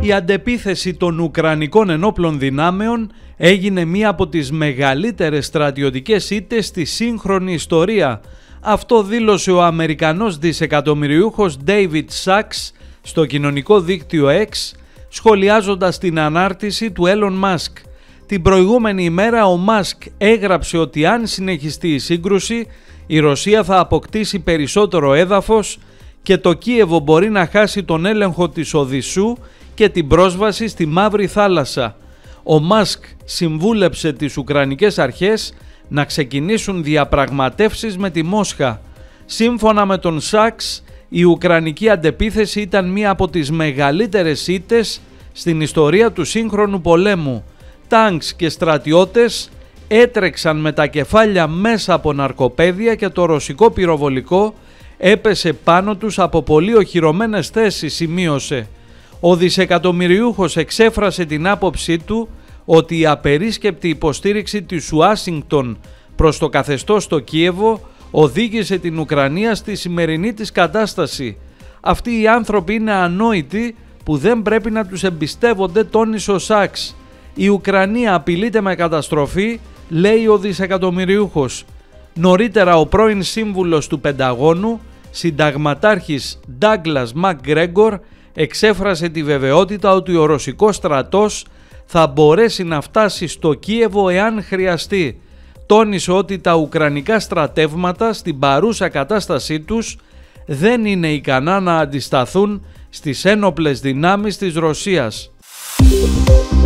Η αντεπίθεση των Ουκρανικών ενόπλων δυνάμεων έγινε μία από τις μεγαλύτερες στρατιωτικές ήττες στη σύγχρονη ιστορία. Αυτό δήλωσε ο Αμερικανός δισεκατομμυριούχος David Sachs στο κοινωνικό δίκτυο X, σχολιάζοντας την ανάρτηση του Elon Musk. Την προηγούμενη ημέρα ο Musk έγραψε ότι αν συνεχιστεί η σύγκρουση, η Ρωσία θα αποκτήσει περισσότερο έδαφος και το Κίεβο μπορεί να χάσει τον έλεγχο της Οδυσσού και την πρόσβαση στη Μαύρη Θάλασσα. Ο Μάσκ συμβούλεψε τις Ουκρανικές αρχές να ξεκινήσουν διαπραγματεύσεις με τη Μόσχα. Σύμφωνα με τον Σάξ, η Ουκρανική αντεπίθεση ήταν μία από τις μεγαλύτερες ήττες στην ιστορία του σύγχρονου πολέμου. Τάνκς και στρατιώτες έτρεξαν με τα κεφάλια μέσα από ναρκοπαίδια και το ρωσικό πυροβολικό έπεσε πάνω τους από πολύ οχυρωμένες θέσεις, σημείωσε. Ο δισεκατομμυριούχος εξέφρασε την άποψή του ότι η απερίσκεπτη υποστήριξη της Ουάσιγκτον προς το καθεστώς στο Κίεβο οδήγησε την Ουκρανία στη σημερινή της κατάσταση. Αυτοί οι άνθρωποι είναι ανόητοι που δεν πρέπει να τους εμπιστεύονται, τόνισε ο Σάξ. Η Ουκρανία απειλείται με καταστροφή, λέει ο δισεκατομμυριούχος. Νωρίτερα ο πρώην σύμβουλος του Πενταγώνου, συνταγματάρχης Ντάγκλας Μακγκρέγκορ, εξέφρασε τη βεβαιότητα ότι ο ρωσικός στρατός θα μπορέσει να φτάσει στο Κίεβο εάν χρειαστεί. Τόνισε ότι τα ουκρανικά στρατεύματα στην παρούσα κατάστασή τους δεν είναι ικανά να αντισταθούν στις ένοπλες δυνάμεις της Ρωσίας.